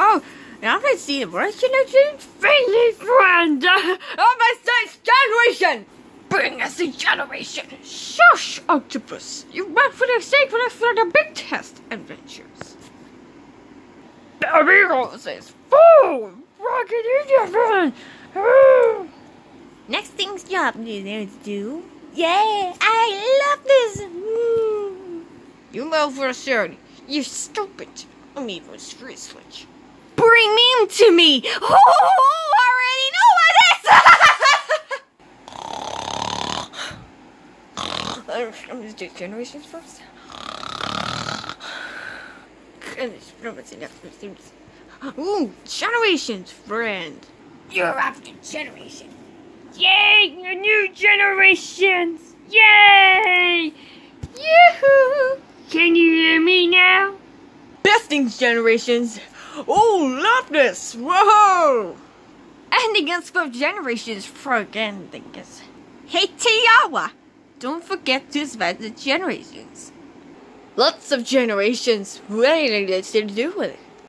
Oh, now let's see the generation's friendly friend. Oh, my son's generation. Bring us a generation. Shush, Octopus. You went for the sake for the big test adventures. The Amigo says, "Fool, rocket in your Next thing's job to do. Yeah, I love this. You love for certain. You're stupid. I'm even free switch. Bring him to me. Who already know what this? I'm gonna do generations first. Ooh, generations, friend. You're after generation. Yay, a new generations. Yay! Yoo-hoo! Can you hear me now? Besting generations. Oh, love this. Whoa! Ending us for generations for again, dingus. Hey, Tiawas! Don't forget to spend the generations. Lots of generations. What are you to do with it?